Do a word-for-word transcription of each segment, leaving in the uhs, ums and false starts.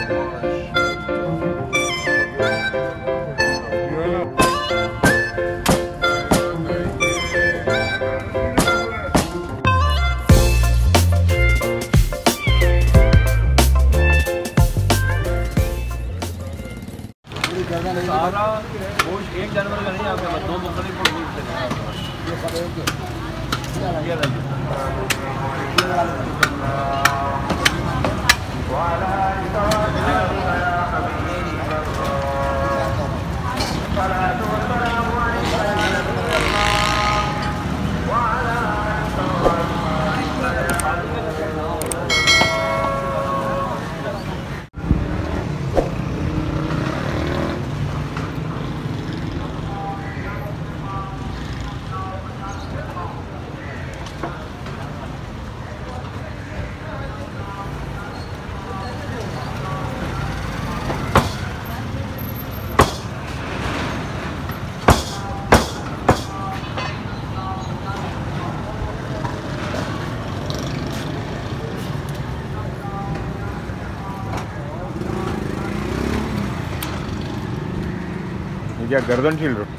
सारा गोश्त एक जानवर का नहीं आपके पास, दो मुख्तलिफ क्या गर्दन छील रहे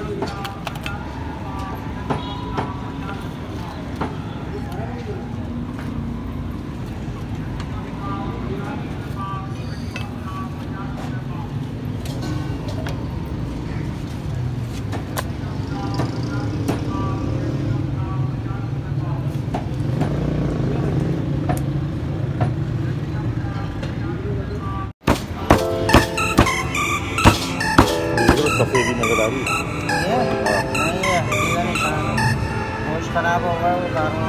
सफेदी नजर आ रही है। नहीं है, गोश्त खराब हो गया वो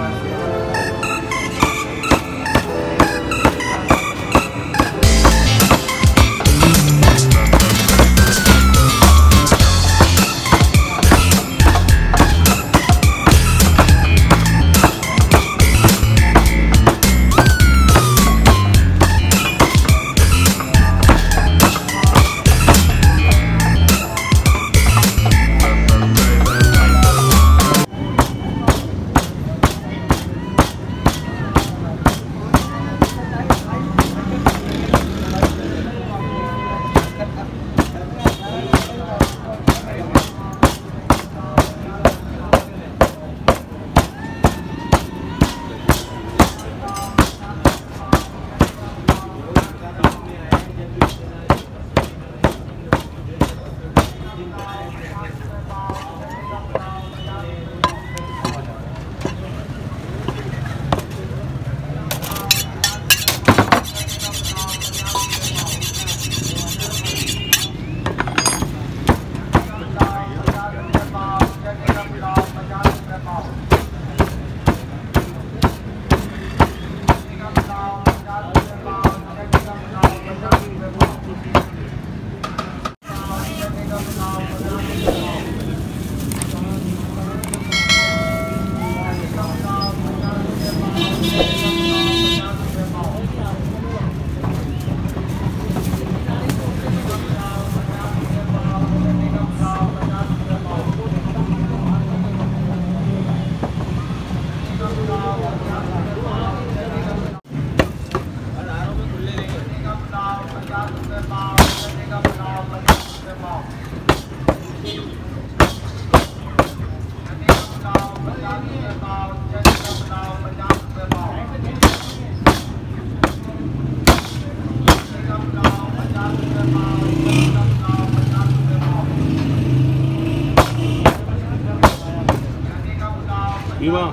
बीमा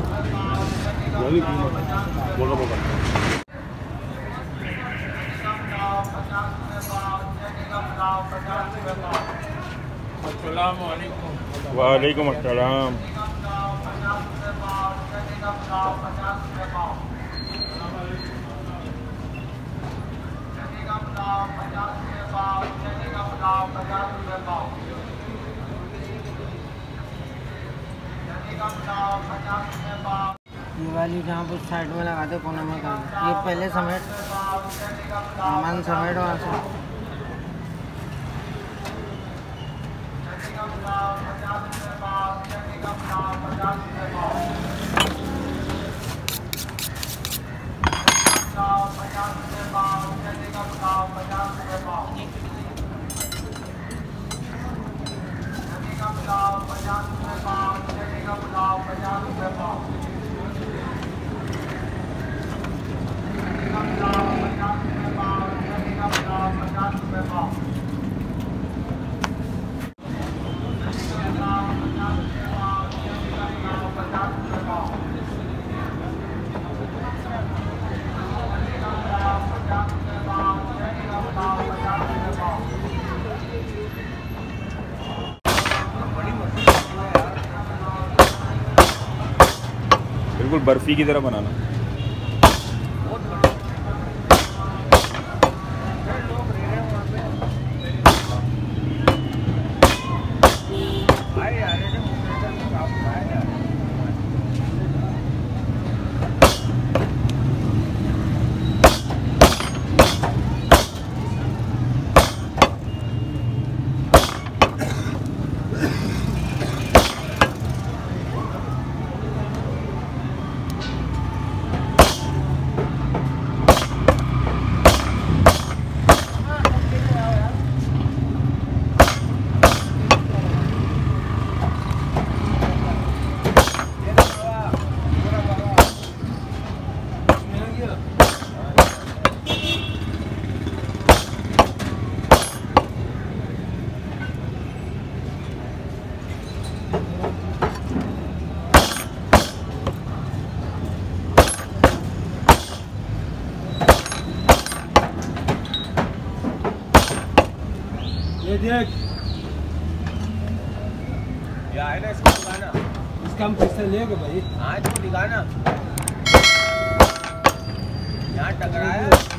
वही बीमा बोलो बोलो। अस्सलाम वालेकुम। वालेकुम अस्सलाम। ये वाली जहाँ पर साइड में लगाते कोने में कर, ये पहले समेट सामान समेट वहाँ से। पचास बिल्कुल बर्फी की तरह बनाना। ये देख, ये है ना, इसको दिखाना। इसका हम पैसे लेंगे भाई। हाँ, इसको दिखाना। यहाँ टकराया।